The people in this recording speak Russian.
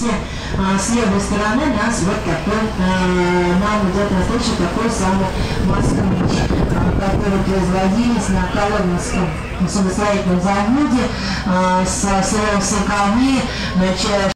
С левой стороны нас вот такой, нам идет навстречу такой самый москвич, который производились на Коломенском самостоятельном заводе, с 40-е,